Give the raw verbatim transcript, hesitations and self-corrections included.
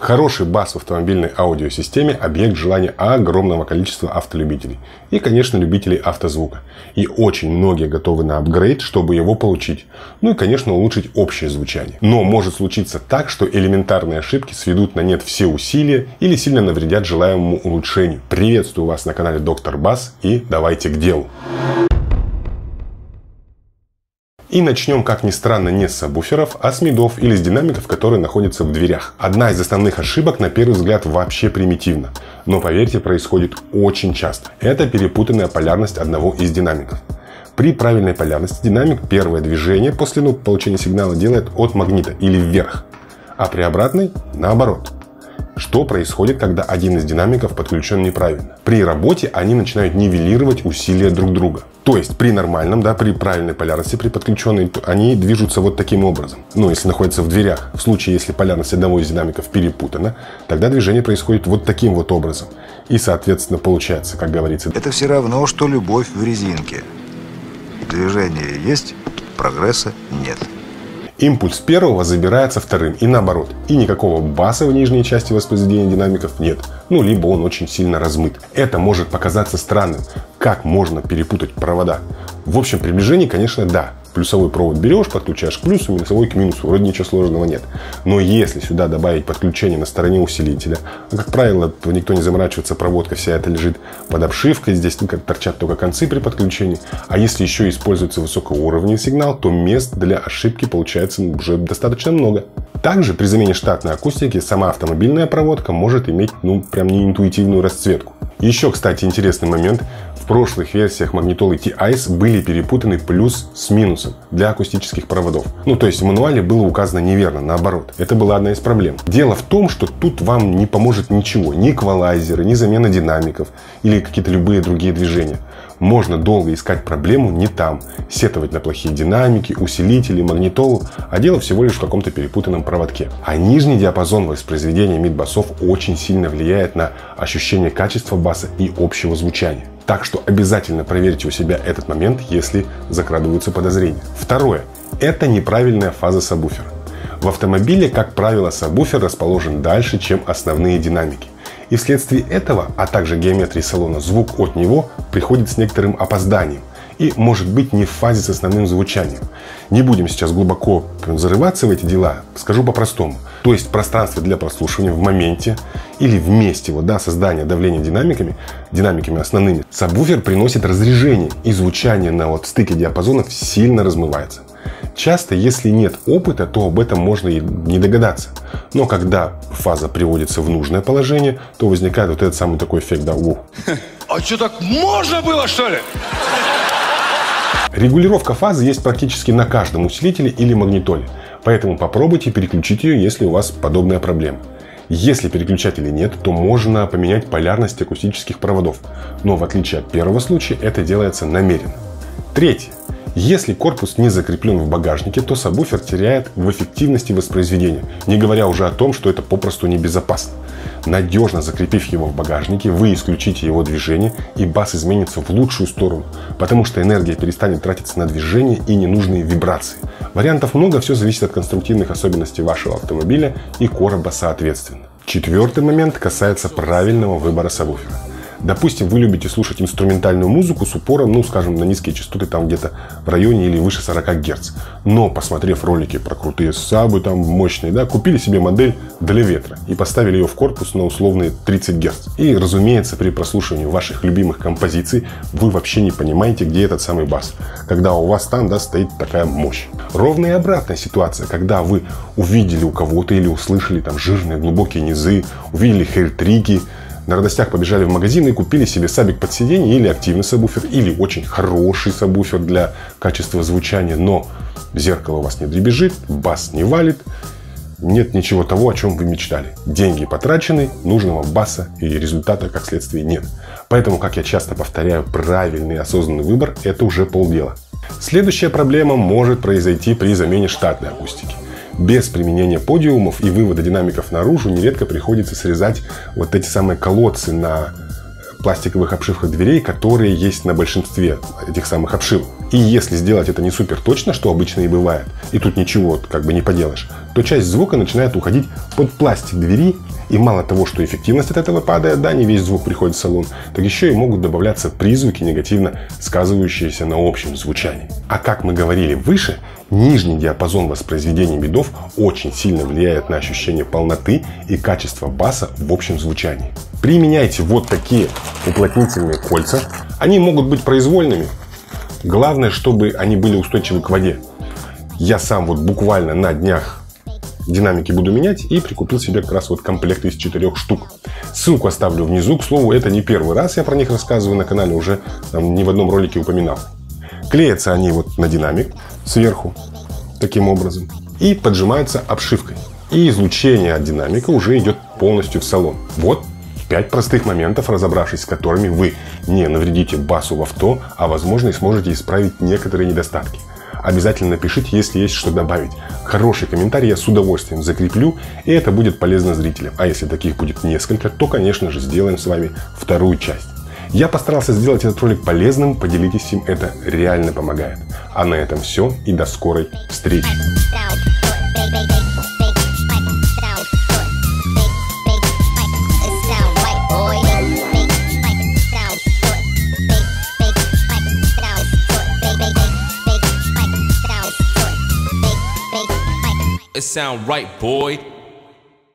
Хороший бас в автомобильной аудиосистеме – объект желания огромного количества автолюбителей. И, конечно, любителей автозвука. И очень многие готовы на апгрейд, чтобы его получить. Ну и, конечно, улучшить общее звучание. Но может случиться так, что элементарные ошибки сведут на нет все усилия или сильно навредят желаемому улучшению. Приветствую вас на канале Доктор Бас и давайте к делу. И начнем, как ни странно, не с сабвуферов, а с мидов или с динамиков, которые находятся в дверях. Одна из основных ошибок, на первый взгляд, вообще примитивна. Но, поверьте, происходит очень часто. Это перепутанная полярность одного из динамиков. При правильной полярности динамик первое движение после ну, получения сигнала делает от магнита или вверх. А при обратной – наоборот. Что происходит, когда один из динамиков подключен неправильно? При работе они начинают нивелировать усилия друг друга. То есть при нормальном, да, при правильной полярности, при подключенной, они движутся вот таким образом. Ну, если находятся в дверях. В случае, если полярность одного из динамиков перепутана, тогда движение происходит вот таким вот образом. И, соответственно, получается, как говорится... Это все равно, что любовь в резинке. Движение есть, прогресса нет. Импульс первого забирается вторым и наоборот. И никакого баса в нижней части воспроизведения динамиков нет. Ну, либо он очень сильно размыт. Это может показаться странным. Как можно перепутать провода? В общем приближении, конечно, да. Плюсовой провод берешь, подключаешь к плюсу, минусовой к минусу. Вроде ничего сложного нет. Но если сюда добавить подключение на стороне усилителя, ну, как правило, никто не заморачивается, проводка вся эта лежит под обшивкой, здесь торчат только концы при подключении. А если еще используется высокоуровневый сигнал, то мест для ошибки получается уже достаточно много. Также при замене штатной акустики сама автомобильная проводка может иметь, ну, прям неинтуитивную расцветку. Еще, кстати, интересный момент. В прошлых версиях магнитолы Ти-Айс были перепутаны плюс с минусом для акустических проводов. Ну, то есть в мануале было указано неверно, наоборот. Это была одна из проблем. Дело в том, что тут вам не поможет ничего. Ни эквалайзеры, ни замена динамиков или какие-то любые другие движения. Можно долго искать проблему не там, сетовать на плохие динамики, усилители, магнитолу, а дело всего лишь в каком-то перепутанном проводке. А нижний диапазон воспроизведения мид-басов очень сильно влияет на ощущение качества баса и общего звучания. Так что обязательно проверьте у себя этот момент, если закрадываются подозрения. Второе. Это неправильная фаза сабвуфера. В автомобиле, как правило, сабвуфер расположен дальше, чем основные динамики. И вследствие этого, а также геометрии салона, звук от него приходит с некоторым опозданием и может быть не в фазе с основным звучанием. Не будем сейчас глубоко зарываться в эти дела, скажу по-простому. То есть в пространстве для прослушивания в моменте или в месте вот, да, создания давления динамиками, динамиками основными, сабвуфер приносит разрежение и звучание на вот стыке диапазонов сильно размывается. Часто, если нет опыта, то об этом можно и не догадаться. Но когда фаза приводится в нужное положение, то возникает вот этот самый такой эффект, да, ух. А что, так можно было, что ли? Регулировка фазы есть практически на каждом усилителе или магнитоле. Поэтому попробуйте переключить ее, если у вас подобная проблема. Если переключателей нет, то можно поменять полярность акустических проводов. Но в отличие от первого случая, это делается намеренно. Третье. Если корпус не закреплен в багажнике, то сабвуфер теряет в эффективности воспроизведения, не говоря уже о том, что это попросту небезопасно. Надежно закрепив его в багажнике, вы исключите его движение, и бас изменится в лучшую сторону, потому что энергия перестанет тратиться на движение и ненужные вибрации. Вариантов много, все зависит от конструктивных особенностей вашего автомобиля и короба соответственно. Четвертый момент касается правильного выбора сабвуфера. Допустим, вы любите слушать инструментальную музыку с упором, ну, скажем, на низкие частоты, там где-то в районе или выше сорока герц. Но, посмотрев ролики про крутые сабы, там мощные, да, купили себе модель для ветра и поставили ее в корпус на условные тридцать герц. И, разумеется, при прослушивании ваших любимых композиций вы вообще не понимаете, где этот самый бас, когда у вас там, да, стоит такая мощь. Ровно и обратная ситуация, когда вы увидели у кого-то или услышали там жирные глубокие низы, увидели хейр-трики, на радостях побежали в магазин и купили себе сабик под сиденье или активный сабвуфер, или очень хороший сабвуфер для качества звучания, но зеркало у вас не дребезжит, бас не валит, нет ничего того, о чем вы мечтали. Деньги потрачены, нужного баса и результата, как следствие, нет. Поэтому, как я часто повторяю, правильный осознанный выбор – это уже полдела. Следующая проблема может произойти при замене штатной акустики. Без применения подиумов и вывода динамиков наружу нередко приходится срезать вот эти самые колодцы на пластиковых обшивках дверей, которые есть на большинстве этих самых обшивок. И если сделать это не супер точно, что обычно и бывает, и тут ничего как бы не поделаешь, то часть звука начинает уходить под пластик двери И мало того, что эффективность от этого падает, да, не весь звук приходит в салон, так еще и могут добавляться призвуки, негативно сказывающиеся на общем звучании. А как мы говорили выше, нижний диапазон воспроизведения битов очень сильно влияет на ощущение полноты и качества баса в общем звучании. Применяйте вот такие уплотнительные кольца. Они могут быть произвольными. Главное, чтобы они были устойчивы к воде. Я сам вот буквально на днях динамики буду менять и прикупил себе как раз вот комплект из четырех штук. Ссылку оставлю внизу. К слову, это не первый раз я про них рассказываю на канале, уже там, ни в одном ролике упоминал. Клеятся они вот на динамик сверху таким образом и поджимаются обшивкой. И излучение от динамика уже идет полностью в салон. Вот пять простых моментов, разобравшись с которыми вы не навредите басу в авто, а возможно и сможете исправить некоторые недостатки. Обязательно напишите, если есть что добавить. Хороший комментарий я с удовольствием закреплю, и это будет полезно зрителям. А если таких будет несколько, то, конечно же, сделаем с вами вторую часть. Я постарался сделать этот ролик полезным, поделитесь им, это реально помогает. А на этом все, и до скорой встречи. It sound right, boy.